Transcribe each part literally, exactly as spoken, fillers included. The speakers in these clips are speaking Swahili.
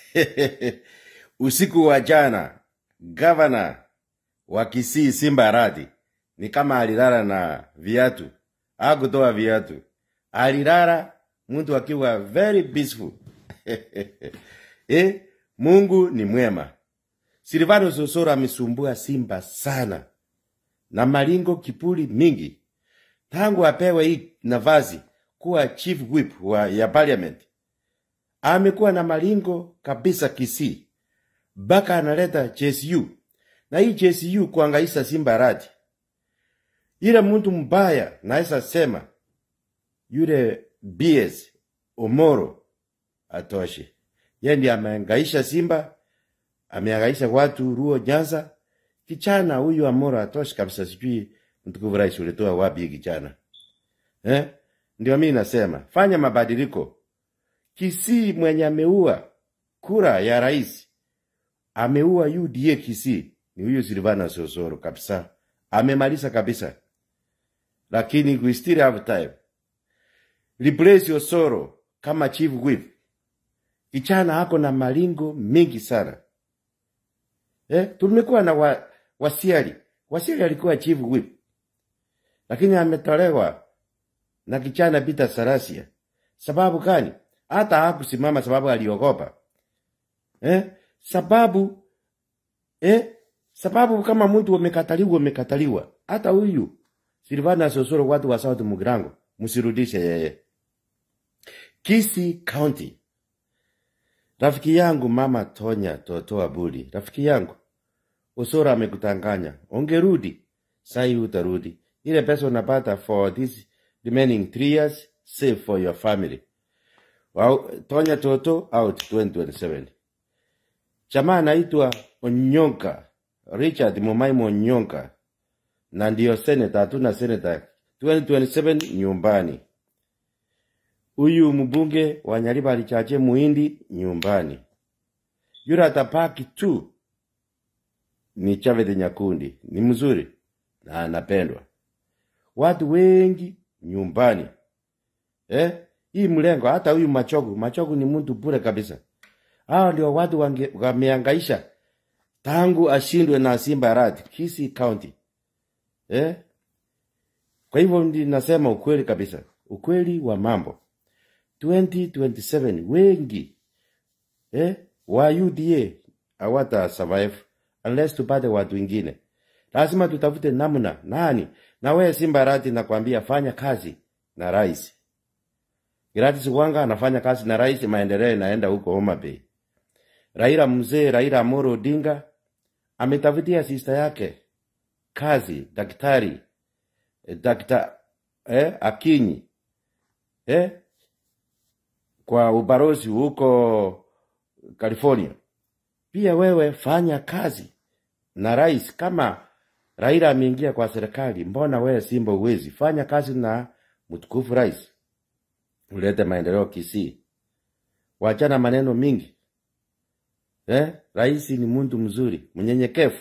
Usiku wa jana, governor wa Kisii Simba Arati ni kama alilala na viatu. Hakutoa viatu. Alilala mtu akiwa very peaceful. Eh, Mungu ni mwema. Silvanus Osoro amesumbua Simba sana. Na malingo kipuli mingi. Tangu apewe hii nafasi kuwa chief whip wa ya parliament. Amekuwa na malingo kabisa Kisii. Baka analeta J S U. Na hii J S U kuangaisha Simba Arati. Yule mtu mbaya naesa sema yule B S Omoro atoshe. Yeye ndiye ameangaisha Simba, ameangaisha watu Ruo Nyanza. Kichana huyu Omoro atoshe kabisa, sijui mtukufu rais ulitoa wapi kichana. Eh? Ndio mimi nasema, fanya mabadiliko. Kisii mwenye ameua kura ya rais, ameua U D A Kisii, ni huyu Silvanus Osoro kabisa. Amemaliza kabisa. Lakini we still have time. Replace Osoro kama chief whip. Kichana hako na malingo mingi sana. Eh, tumekuwa na wa, Wasiali. Wasiali alikuwa chief whip. Lakini ametolewa na kichana Peter Sarasia. Sababu gani? Hata hakusimama sababu aliogopa. Eh? Sababu eh sababu kama mtu umekataliwa umekataliwa. Hata huyu Silvanus Osoro watu wa South Mugirango msirudishe yeye. Kisii County. Rafiki yangu mama Tonya Totoa Buli. Rafiki yangu Osoro amekutanganya. Ongerudi. Sai utarudi. Ile pesa unapata for this remaining three years, save for your family. Wow, Tonya Toto out twenty twenty-seven. Chama anaitwa Onyonka. Richard Momaimo Onyonka. Na ndio senator, hatuna senator. twenty twenty-seven Nyumbani. Huyu mbunge wa Nyaliba alichache Muhindi Nyumbani. Yura atapaki tu ni Chavete Nyakundi. Ni mzuri na anapendwa. Watu wengi Nyumbani. Eh? Hii mlengo hata huyu Machogu, Machogu ni mtu bure kabisa. Hao ndio watu wamehangaisha tangu ashindwe na Simba Arati Kisii County. Eh? Kwa hivyo ndi nasema ukweli kabisa. Ukweli wa mambo. twenty twenty-seven wengi eh wa U D A hawata survive unless tupate watu wengine. Lazima tutafute namna nani. Na wewe Simba Arati nakwambia fanya kazi na rais. Gratis Wanga anafanya kazi na rais, maendeleo naenda huko Homa Bay. Raila mzee Raila Amolo Odinga ametafutia sister yake kazi, daktari eh, dakta eh Akinyi eh kwa ubarozi huko California. Pia wewe fanya kazi na rais. Kama Raila ameingia kwa serikali, mbona wewe Simba uwezi fanya kazi na mtukufu rais? Ulete maendeleo Kisii. Wachana maneno mingi. Eh, rais ni mtu mzuri, mnyenyekevu.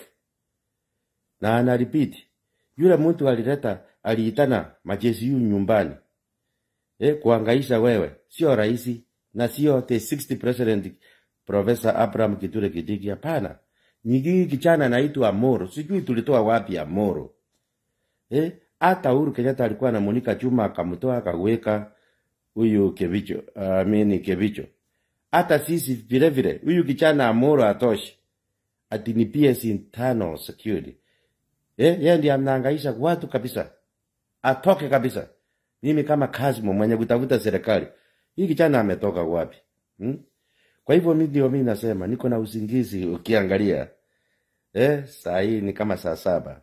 Na ana repeat. Yule mtu alileta aliitana majeshi yu nyumbani. Eh, kuangaisha wewe, sio rais na sio the sixty president Professor Abraham Kithure Kindiki, hapana. Nyigi kichana anaitwa Amoro. Sijui tulitoa wapi Amoro. Eh, hata Uhuru Kenyatta alikuwa anamunika chuma akamtoa akaweka huyu Kevicho, I mean Kevicho. Hata sisi vile vile huyu kichana Amoro atoshi. Ati ni P S internal security. Eh, yeye ndiye anahangaisha watu kabisa. Atoke kabisa. Mimi kama kazi mwenye kutafuta serikali. Hii kichana ametoka wapi? Hmm? Kwa hivyo mimi ndio mimi nasema niko na usingizi ukiangalia. Eh, saa hii ni kama saa saba.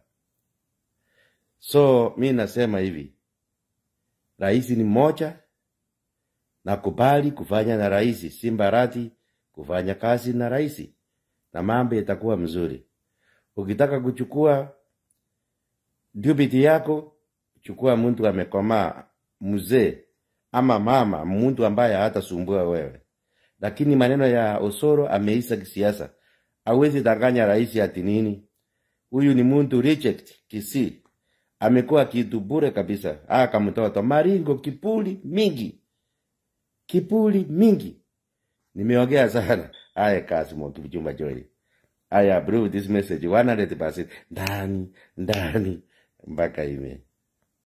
So mimi nasema hivi. Rais ni mmoja. Na kubali kufanya na rais. Simba Arati kufanya kazi na rais. Na mambo yatakuwa mzuri. Ukitaka kuchukua deputy yako, chukua mtu amekomaa, mzee ama mama, mtu ambaye hatasumbua wewe. Lakini maneno ya Osoro ameisa kisiasa. Hawezi danganya rais ati nini. Huyu ni mtu reject Kisii. Amekuwa kitu bure kabisa. Aka mtoto maringo kipuli mingi. Kipuli mingi. Nimeongea sana. I Kasimo to Juma Joy. I approve this message one hundred percent. Ndani, ndani, mpaka ime.